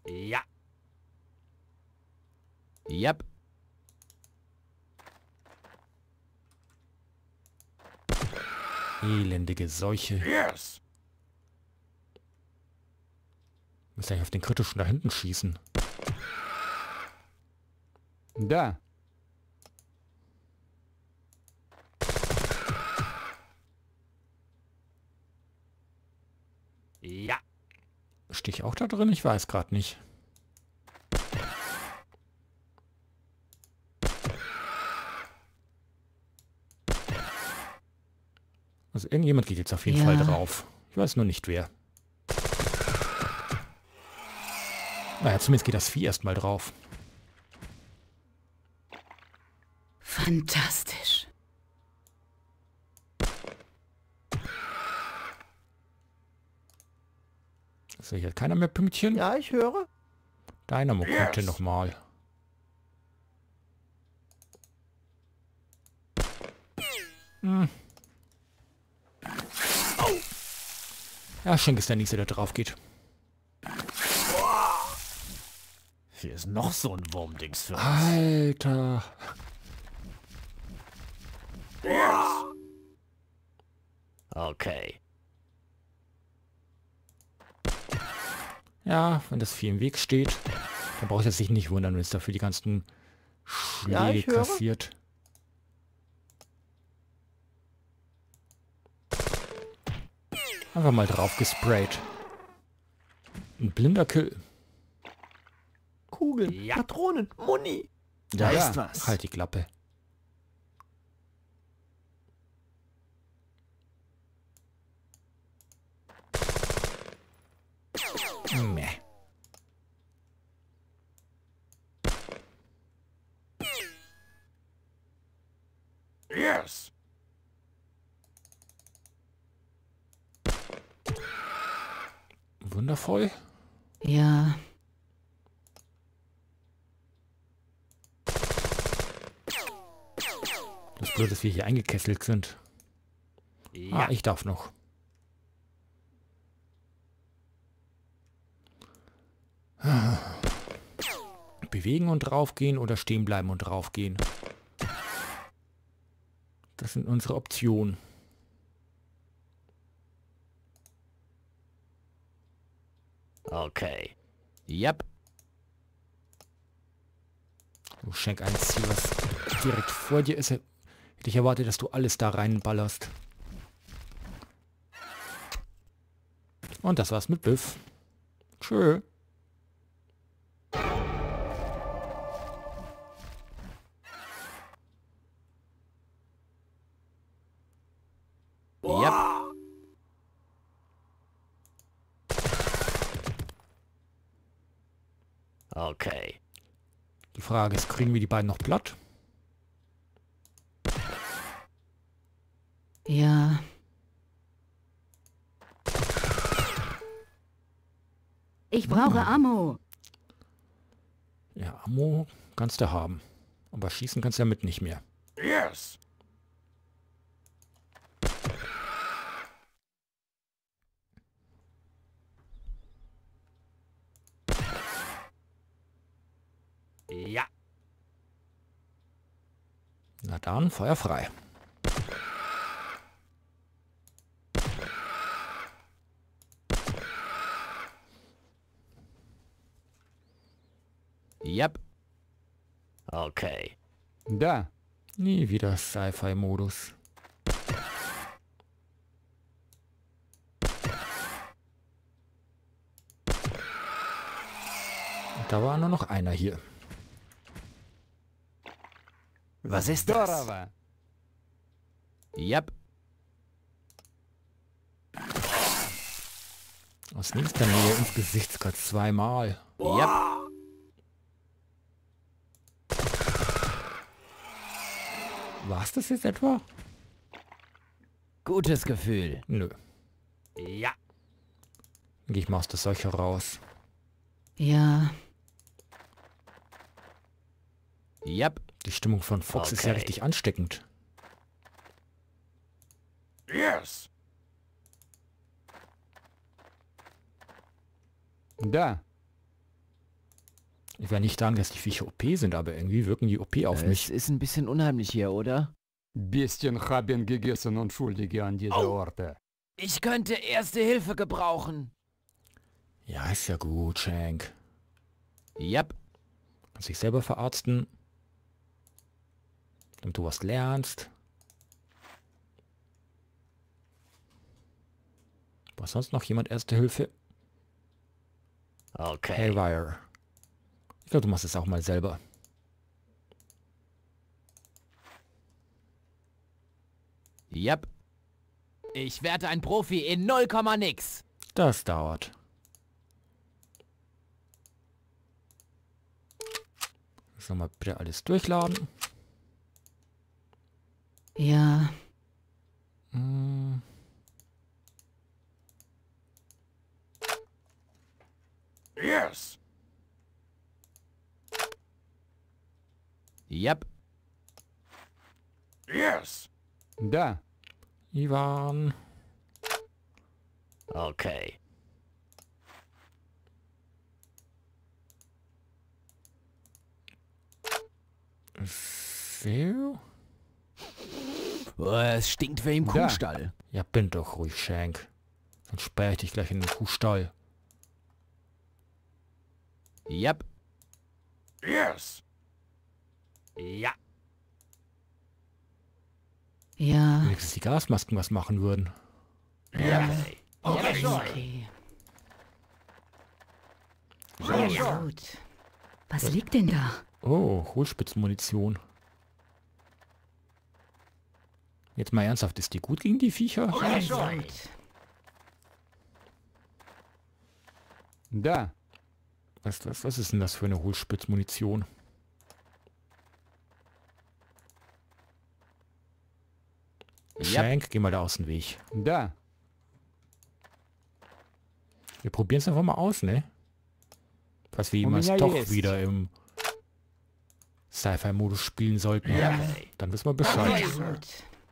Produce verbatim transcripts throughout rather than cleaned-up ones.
Ja. Yep. Elendige Seuche. Yes. Muss eigentlich auf den kritischen da hinten schießen. Da. Ja. Stehe ich auch da drin? Ich weiß gerade nicht. Also irgendjemand geht jetzt auf jeden Ja. Fall drauf. Ich weiß nur nicht wer. Naja, zumindest geht das Vieh erstmal drauf. Fantastisch. Also hier hat keiner mehr Pünktchen. Ja, ich höre. Dynamo Yes. kommt hier nochmal. Hm. Ja, Schenk ist der Nächste, der drauf geht. Hier ist noch so ein Wurmdings für uns. Alter. Okay. Ja, wenn das Vieh im Weg steht, dann braucht es sich nicht wundern, wenn es dafür die ganzen Ja, Schläge ich höre. kassiert. Einfach mal drauf gesprayt. Ein blinder Kill. Kugeln, Ja. Patronen, Muni. Da Ja. ist was. Halt die Klappe. Meh. Yes. Wundervoll. Ja. Das Blöde, dass wir hier eingekesselt sind. Ah, ich darf noch. Bewegen und draufgehen oder stehen bleiben und draufgehen. Das sind unsere Optionen. Okay. Yep. Du Schenk ein Ziel, was direkt vor dir ist. Hätte ich erwartet, dass du alles da reinballerst. Und das war's mit Biff. Tschö. Yep. Okay. Die Frage ist, kriegen wir die beiden noch platt? Ja. Ich brauche Ammo. Ja, Ammo kannst du haben. Aber schießen kannst du damit nicht mehr. Yes. Ja. Na dann, Feuer frei. Yep. Okay. Da. Nie wieder Sci-Fi-Modus. Da war nur noch einer hier. Was ist das? Здорово. Yep. Aus nächster Nähe ins Gesicht gerade zweimal. Yep. War's das jetzt etwa? Gutes Gefühl. Nö. Ja. Dann geh ich mal aus der Seuche raus. Ja. Yep. Die Stimmung von Fox ist ja Okay. richtig ansteckend. Yes. Да. Ich will nicht sagen, dass die Viecher O P sind, aber irgendwie wirken die O P auf Es mich. ist ein bisschen unheimlich hier, oder? Bestien haben gegessen Unschuldige an dieser Orte. Ich könnte Erste Hilfe gebrauchen. Ja, ist ja gut, Shank. Yep. Kannst dich selber verarzten. Damit du was lernst. Was sonst noch jemand Erste Hilfe? Okay. Haywire. Ich glaube, du machst es auch mal selber. Yep. Ich werde ein Profi in null Komma nix. Das dauert. So, mal bitte alles durchladen. Ja, Hm. Yes. Yep. Yes. Да, Ivan. Okay. So. Oh, es stinkt wie im Da. Kuhstall. Ja, bin doch ruhig, Shank. Sonst sperre ich dich gleich in den Kuhstall. Yep. Yes. Ja. ja, Wenigstens die Gasmasken was machen würden. Ja. okay. Ja, gut. Was liegt denn da? Oh, Hohlspitzmunition. Jetzt mal ernsthaft, ist die gut gegen die Viecher? Ja, gut. да, Was, was, was ist denn das für eine Hohlspitzmunition? Yep. Shank, geh mal da aus dem Weg. да. Wir probieren es einfach mal aus, ne? Falls wir jemals меня doch есть. wieder im Sci-Fi-Modus spielen sollten. Dann wissen wir Bescheid. Ja, gut.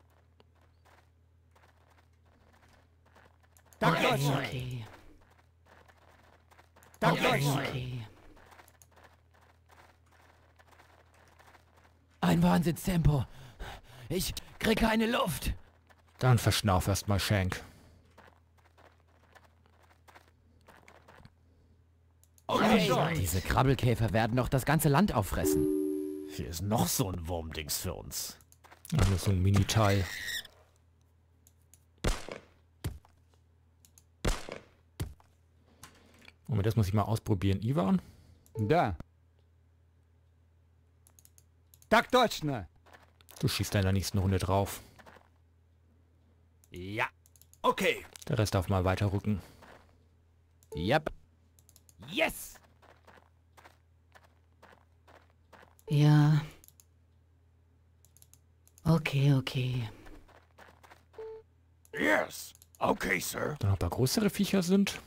Okay. Okay. Ein Wahnsinnstempo. Ich krieg keine Luft. Dann verschnauf erst mal, Shank. Okay. Diese Krabbelkäfer werden doch das ganze Land auffressen. Hier ist noch so ein Wurmdings für uns. Also so ein Mini-Teil. Moment, das muss ich mal ausprobieren. Ivan? Да. Так точно. Du schießt in der nächsten Runde drauf. Ja. Okay. Der Rest darf mal weiter rücken. Yep. Yes. Ja. Okay, okay. Yes. Okay, Sir. Dann noch ein paar größere Viecher sind.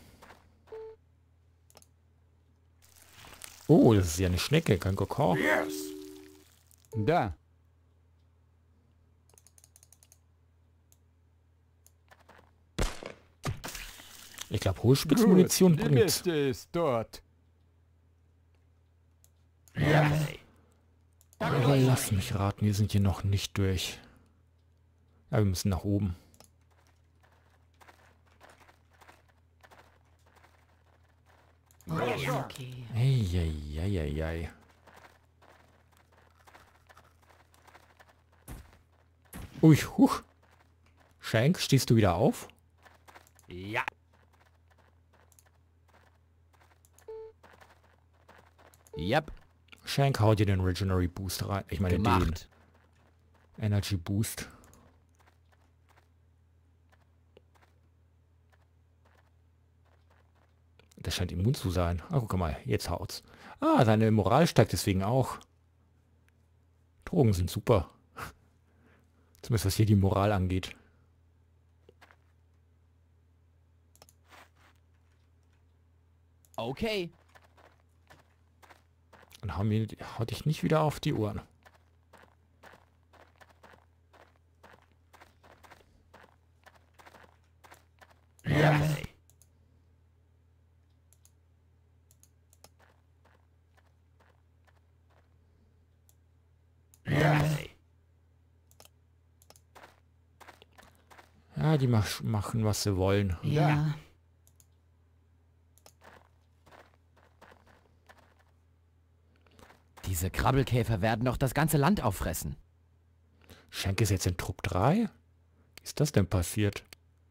Oh, das ist ja eine Schnecke, kein Kokon. Yes. Да. Ich glaube, Hohlspitzmunition Die bringt. Beste ist tot. Okay. Aber lass mich raten, wir sind hier noch nicht durch. Ja, wir müssen nach oben. Okay, okay. Eieieiei. Ui, huch. Shank, stehst du wieder auf? Ja. Yep. Shank, hau dir den Regenerary Boost rein. Ich meine Gemacht. den Energy Boost. Der scheint immun zu sein. Ah, guck mal, jetzt haut's. Ah, seine Moral steigt deswegen auch. Drogen sind super. Zumindest was hier die Moral angeht. Okay. Und haben wir, hau dich nicht wieder auf die Ohren. Okay. Ja, die mach, machen, was sie wollen. Ja. Diese Krabbelkäfer werden doch das ganze Land auffressen. Schenk ist jetzt in Trupp drei? Wie ist das denn passiert?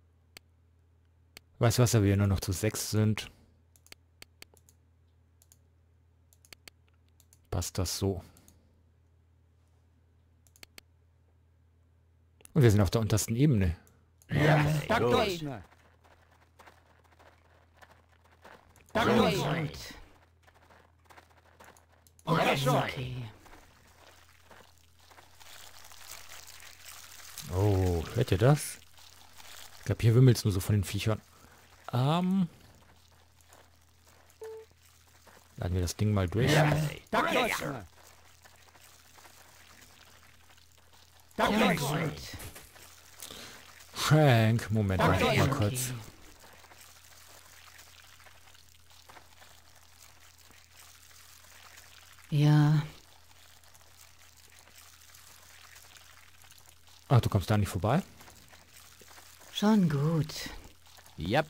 Weißt du was, da wir nur noch zu sechs sind. Passt das so. Und wir sind auf der untersten Ebene. Ja, Okay, так gut. точно. Так Sehr точно. gut. Хорошо. Okay. Oh, hört ihr das? Ich glaube, hier wimmelt es nur so von den Viechern. Ähm. Laden wir das Ding mal durch. Так точно. Так Sehr точно. gut. Schenk. Moment, warte mal Okay. kurz. Ja. Ach, du kommst da nicht vorbei? Schon gut. Yep.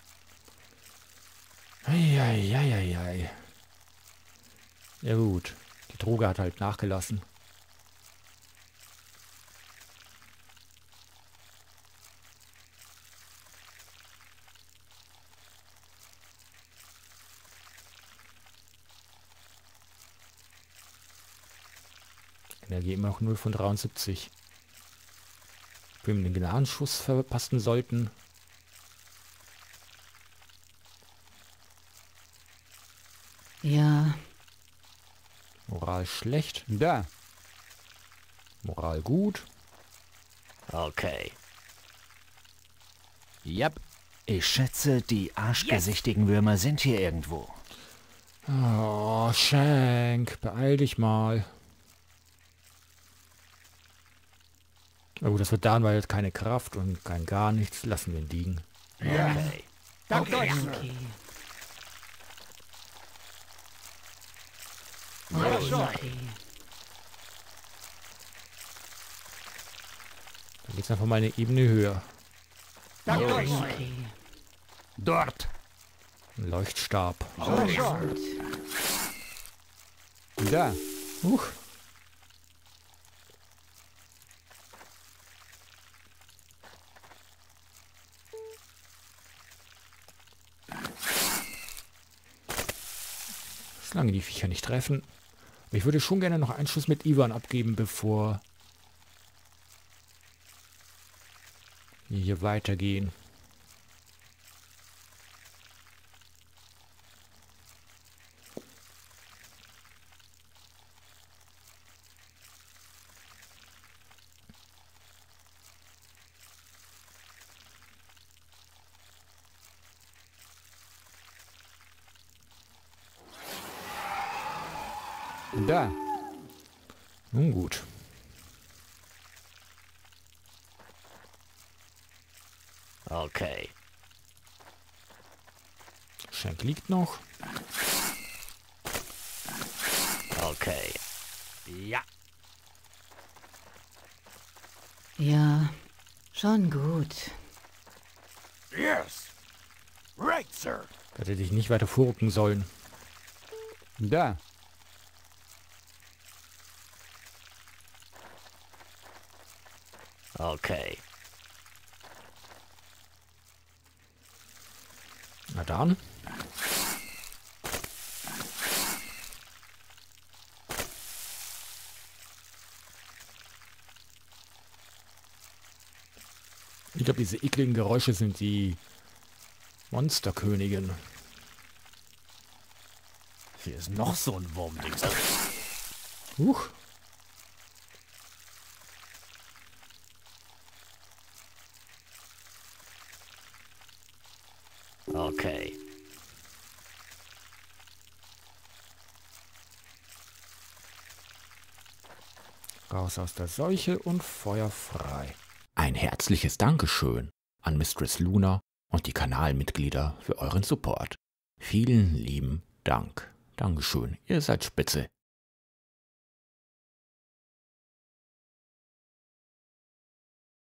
Eieieiei. Ja gut. Die Droge hat halt nachgelassen. Energie immer noch null von dreiundsiebzig. Wenn wir den Gnadenschuss verpassen sollten. Ja. Moral schlecht. Да. Moral gut. Okay. Yep. Ich schätze, die arschgesichtigen Würmer sind hier irgendwo. Oh, Schenk, beeil dich mal. Na gut, das wird dann, weil keine Kraft und kein gar nichts. Lassen wir ihn liegen. Okay. Так точно. Okay. Хорошо. Okay. Dann geht's einfach mal eine Ebene höher. Так точно. Okay. Dort. Ein Leuchtstab. Хорошо. Да. Huch. Solange die Viecher nicht treffen. Aber ich würde schon gerne noch einen Schuss mit Ivan abgeben, bevor wir hier weitergehen. Да. Nun gut. Okay. Schenk liegt noch. Okay. Ja. Ja. Schon gut. Yes. Right, sir. Hätte dich nicht weiter vorrücken sollen. Да. Okay. Na dann. Ich glaube, diese ekligen Geräusche sind die Monsterkönigin. Hier ist noch so ein Wurmding. Huch. Okay. Raus aus der Seuche und Feuer frei. Ein herzliches Dankeschön an Mistress Luna und die Kanalmitglieder für euren Support. Vielen lieben Dank. Dankeschön, ihr seid spitze.